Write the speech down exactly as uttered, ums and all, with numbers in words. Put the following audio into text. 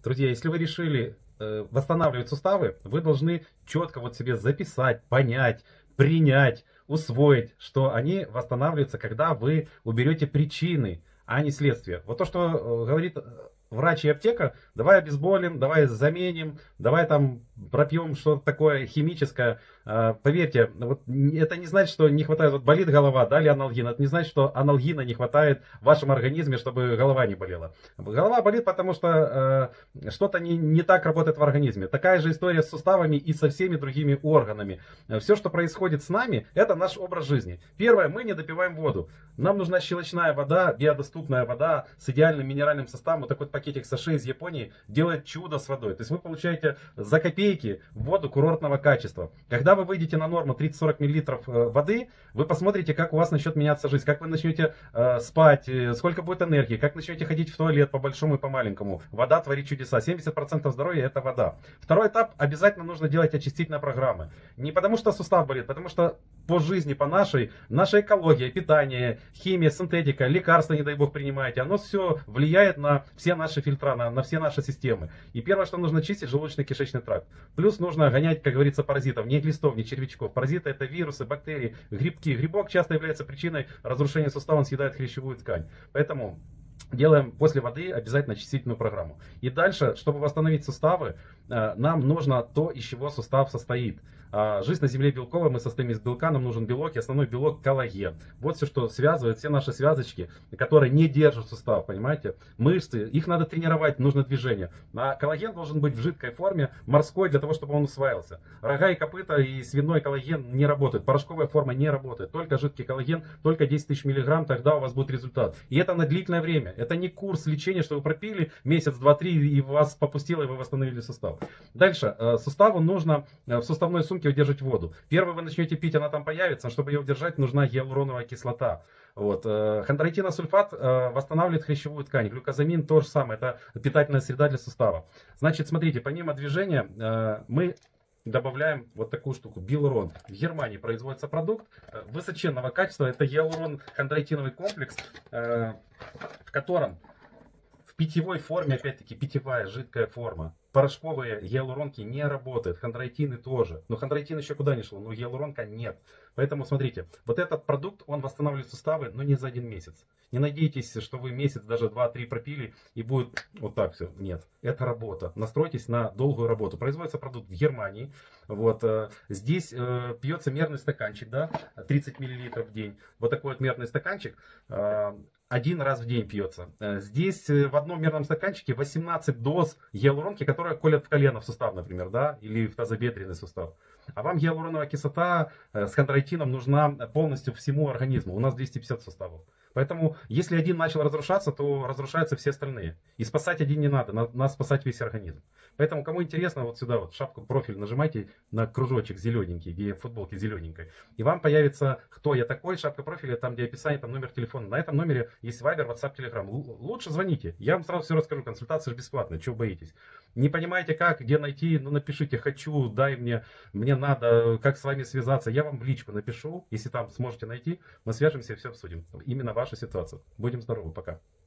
Друзья, если вы решили э, восстанавливать суставы, вы должны четко вот себе записать, понять, принять, усвоить, что они восстанавливаются, когда вы уберете причины, а не следствие. Вот то, что э, говорит врач и аптека: давай обезболим, давай заменим, давай там пропьем что-то такое химическое. Э, поверьте, вот это не значит, что не хватает, вот болит голова, дали аналгин. Это не значит, что аналгина не хватает в вашем организме, чтобы голова не болела. Голова болит, потому что э, что-то не, не так работает в организме. Такая же история с суставами и со всеми другими органами. Все, что происходит с нами, это наш образ жизни. Первое, мы не допиваем воду. Нам нужна щелочная вода, биодоступная вода с идеальным минеральным составом. Вот такой пакетик саше из Японии делает чудо с водой. То есть вы получаете за копейки воду курортного качества. Когда вы выйдете на норму тридцать-сорок миллилитров воды, вы посмотрите, как у вас начнет меняться жизнь, как вы начнете э, спать, сколько будет энергии, как начнете ходить в туалет по большому и по маленькому. Вода творит чудеса. семьдесят процентов здоровья это вода. Второй этап: обязательно нужно делать очистительные программы. Не потому что сустав болит, потому что по жизни, по нашей, наша экология, питание, химия, синтетика, лекарства, не дай бог, принимаете, оно все влияет на все наши фильтра, на, на все наши системы. И первое, что нужно чистить, желудочно-кишечный тракт. Плюс нужно гонять, как говорится, паразитов, не глистов, не червячков. Паразиты — это вирусы, бактерии, грибки. Грибок часто является причиной разрушения сустава, он съедает хрящевую ткань. Поэтому делаем после воды обязательно очистительную программу. И дальше, чтобы восстановить суставы, нам нужно то, из чего сустав состоит. Жизнь на Земле белковая, мы состоим из белка, нам нужен белок, и основной белок — коллаген. Вот все, что связывает, все наши связочки, которые не держат сустав, понимаете? Мышцы, их надо тренировать, нужно движение. А коллаген должен быть в жидкой форме, морской, для того, чтобы он усваивался. Рога и копыта и свиной коллаген не работают, порошковая форма не работает. Только жидкий коллаген, только десять тысяч миллиграмм, тогда у вас будет результат. И это на длительное время. Это не курс лечения, что вы пропили месяц, два, три, и вас попустило, и вы восстановили сустав. Дальше, суставу нужно в суставной сумке удержать воду. Первое, вы начнете пить, она там появится, но чтобы ее удержать, нужна гиалуроновая кислота. Вот. Хондроитиносульфат восстанавливает хрящевую ткань. Глюкозамин то же самое, это питательная среда для сустава. Значит, смотрите, помимо движения мы добавляем вот такую штуку, Билурон. В Германии производится продукт высоченного качества, это гиалурон-хондроитиновый комплекс, в котором в питьевой форме, опять-таки питьевая жидкая форма, порошковые гиалуронки не работают, хондроитины тоже. Но хондроитин еще куда не шло, но гиалуронка нет. Поэтому смотрите, вот этот продукт, он восстанавливает суставы, но не за один месяц. Не надейтесь, что вы месяц, даже два-три пропили и будет вот так все. Нет, это работа. Настройтесь на долгую работу. Производится продукт в Германии. Вот, здесь э, пьется мерный стаканчик, да, тридцать миллилитров в день. Вот такой вот мерный стаканчик. Э, Один раз в день пьется. Здесь в одном мерном стаканчике восемнадцать доз гиалуронки, которые колят в колено, в сустав, например, да, или в тазобедренный сустав. А вам гиалуроновая кислота с хондроитином нужна полностью всему организму. У нас двести пятьдесят суставов. Поэтому, если один начал разрушаться, то разрушаются все остальные. И спасать один не надо, надо, надо спасать весь организм. Поэтому, кому интересно, вот сюда вот шапку профиль нажимайте на кружочек зелененький, где в футболке зелененькой. И вам появится, кто я такой, шапка профиля, там где описание, там номер телефона. На этом номере есть Viber, WhatsApp, Telegram. Лучше звоните, я вам сразу все расскажу, консультация же бесплатная, чего боитесь. Не понимаете как, где найти, ну напишите «хочу», «дай мне», «мне надо», как с вами связаться. Я вам в личку напишу, если там сможете найти, мы свяжемся и все обсудим. Именно вашу ситуацию. Будем здоровы, пока.